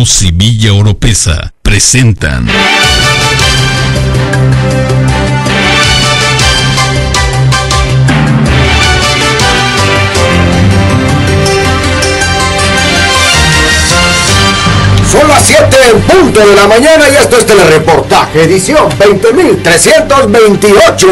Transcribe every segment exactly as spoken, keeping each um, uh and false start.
Ramos y Villa Oropesa presentan Son las siete en punto de la mañana y esto es Telereportaje, edición veinte mil trescientos veintiocho.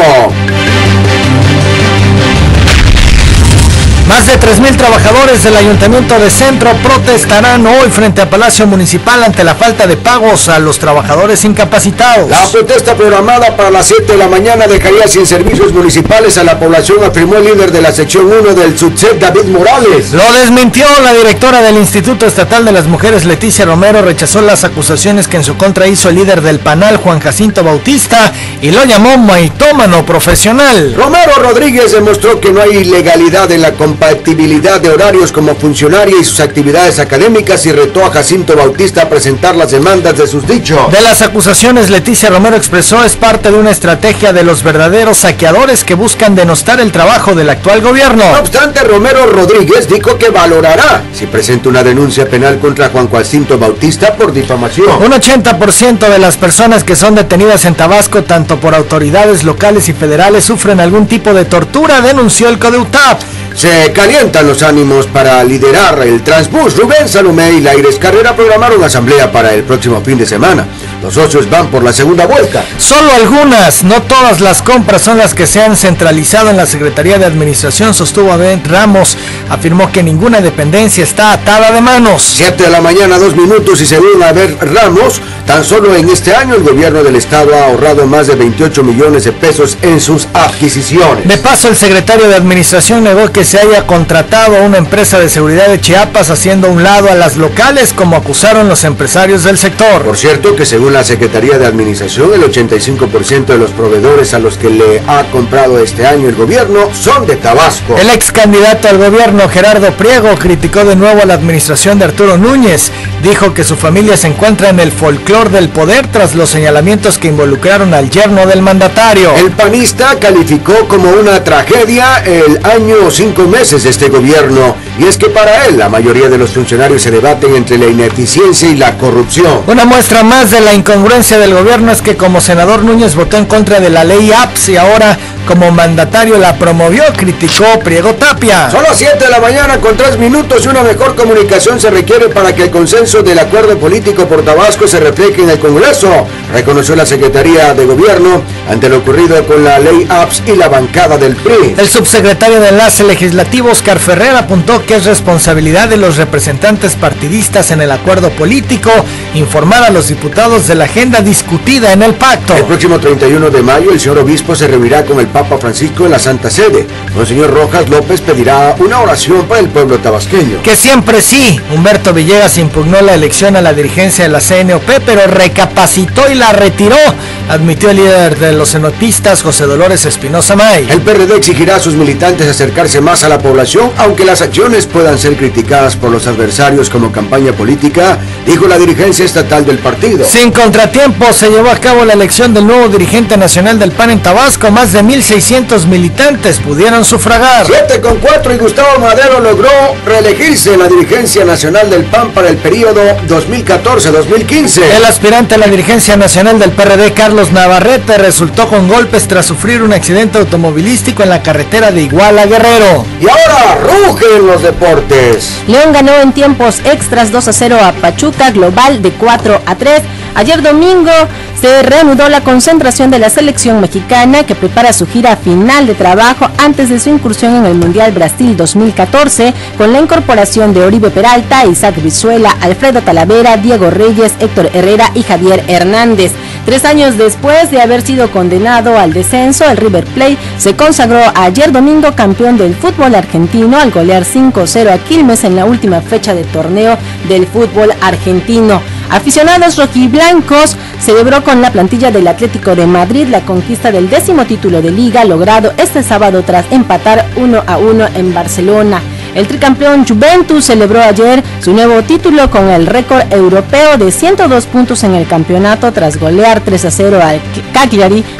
Más de tres mil trabajadores del Ayuntamiento de Centro protestarán hoy frente a Palacio Municipal ante la falta de pagos a los trabajadores incapacitados. La protesta programada para las siete de la mañana dejaría sin servicios municipales a la población, afirmó el líder de la sección uno del SUTSEP, David Morales. Lo desmintió la directora del Instituto Estatal de las Mujeres, Leticia Romero, rechazó las acusaciones que en su contra hizo el líder del PANAL, Juan Jacinto Bautista, y lo llamó maitómano profesional. Romero Rodríguez demostró que no hay ilegalidad en la compatibilidad de horarios como funcionaria y sus actividades académicas y retó a Jacinto Bautista a presentar las demandas de sus dichos. De las acusaciones, Leticia Romero expresó es parte de una estrategia de los verdaderos saqueadores que buscan denostar el trabajo del actual gobierno. No obstante, Romero Rodríguez dijo que valorará si presenta una denuncia penal contra Juan Jacinto Bautista por difamación. Un ochenta por ciento de las personas que son detenidas en Tabasco, tanto por autoridades locales y federales, sufren algún tipo de tortura, denunció el CODEUTAP. Se calientan los ánimos para liderar el Transbús. Rubén Salomé y Laires Carrera programaron asamblea para el próximo fin de semana. Los socios van por la segunda vuelta. Solo algunas, no todas las compras son las que se han centralizado en la Secretaría de Administración, sostuvo Abel Ramos. Afirmó que ninguna dependencia está atada de manos. siete de la mañana, dos minutos, y según Abel Ramos, tan solo en este año el gobierno del estado ha ahorrado más de veintiocho millones de pesos en sus adquisiciones. De paso, el secretario de Administración negó que se haya contratado a una empresa de seguridad de Chiapas, haciendo a un lado a las locales, como acusaron los empresarios del sector. Por cierto, que según la Secretaría de Administración, el ochenta y cinco por ciento de los proveedores a los que le ha comprado este año el gobierno son de Tabasco. El ex candidato al gobierno, Gerardo Priego, criticó de nuevo a la administración de Arturo Núñez. Dijo que su familia se encuentra en el folclor del poder tras los señalamientos que involucraron al yerno del mandatario. El panista calificó como una tragedia el año o cinco meses de este gobierno, y es que para él la mayoría de los funcionarios se debaten entre la ineficiencia y la corrupción. Una muestra más de la incongruencia del gobierno es que como senador Núñez votó en contra de la ley A P S y ahora como mandatario la promovió, criticó Priego Tapia. Son las siete de la mañana con tres minutos y una mejor comunicación se requiere para que el consenso del acuerdo político por Tabasco se refleje en el Congreso, reconoció la Secretaría de Gobierno ante lo ocurrido con la ley A P S y la bancada del P R I. El subsecretario de Enlace Legislativo, Oscar Ferrer, apuntó que es responsabilidad de los representantes partidistas en el acuerdo político informar a los diputados de la agenda discutida en el pacto. El próximo treinta y uno de mayo el señor obispo se reunirá con el Papa Francisco en la Santa Sede. Monseñor Rojas López pedirá una oración para el pueblo tabasqueño. Que siempre sí. Humberto Villegas impugnó la elección a la dirigencia de la C N O P, pero recapacitó y la retiró, admitió el líder de los cenotistas, José Dolores Espinosa May. El P R D exigirá a sus militantes acercarse más a la población, aunque las acciones puedan ser criticadas por los adversarios como campaña política, dijo la dirigencia estatal del partido. Sin contratiempo se llevó a cabo la elección del nuevo dirigente nacional del P A N en Tabasco. Más de mil seiscientos militantes pudieron sufragar. siete con cuatro y Gustavo Madero logró reelegirse en la dirigencia nacional del P A N para el periodo dos mil catorce a dos mil quince. El aspirante a la dirigencia nacional del P R D, Carlos Navarrete, resultó con golpes tras sufrir un accidente automovilístico en la carretera de Iguala a Guerrero. Y ahora rugen los deportes. León ganó en tiempos extras dos a cero a Pachuca, global de cuatro a tres. Ayer domingo se reanudó la concentración de la selección mexicana que prepara su gira final de trabajo antes de su incursión en el Mundial Brasil dos mil catorce con la incorporación de Oribe Peralta, Isaac Brizuela, Alfredo Talavera, Diego Reyes, Héctor Herrera y Javier Hernández. Tres años después de haber sido condenado al descenso, el River Plate se consagró ayer domingo campeón del fútbol argentino al golear cinco a cero a Quilmes en la última fecha del torneo del fútbol argentino. Aficionados rojiblancos celebró con la plantilla del Atlético de Madrid la conquista del décimo título de Liga logrado este sábado tras empatar uno a uno en Barcelona. El tricampeón Juventus celebró ayer su nuevo título con el récord europeo de ciento dos puntos en el campeonato tras golear tres a cero al Cagliari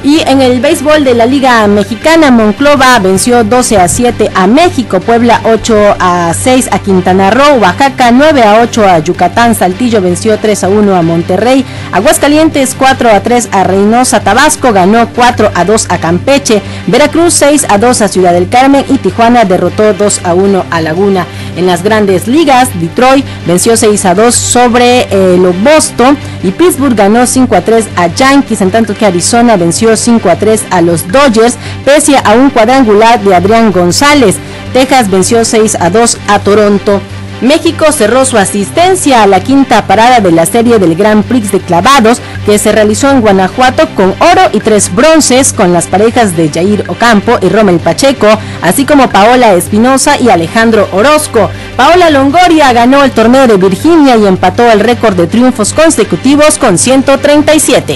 Y en el béisbol de la Liga Mexicana, Monclova venció doce a siete a México, Puebla ocho a seis a Quintana Roo, Oaxaca nueve a ocho a Yucatán, Saltillo venció tres a uno a Monterrey, Aguascalientes cuatro a tres a Reynosa, Tabasco ganó cuatro a dos a Campeche, Veracruz seis a dos a Ciudad del Carmen y Tijuana derrotó dos a uno a Laguna. En las grandes ligas, Detroit venció seis a dos sobre eh, los Boston y Pittsburgh ganó cinco a tres a Yankees, en tanto que Arizona venció cinco a tres a los Dodgers, pese a un cuadrangular de Adrián González. Texas venció seis a dos a Toronto. México cerró su asistencia a la quinta parada de la serie del Grand Prix de clavados que se realizó en Guanajuato con oro y tres bronces con las parejas de Jair Ocampo y Rommel Pacheco, así como Paola Espinosa y Alejandro Orozco. Paola Longoria ganó el torneo de Virginia y empató el récord de triunfos consecutivos con ciento treinta y siete.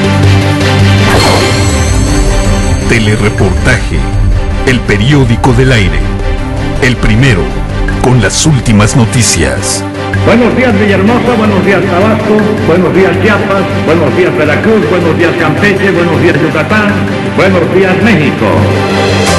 Telereportaje, el periódico del aire, el primero con las últimas noticias. Buenos días Villahermosa, buenos días Tabasco, buenos días Chiapas, buenos días Veracruz, buenos días Campeche, buenos días Yucatán, buenos días México.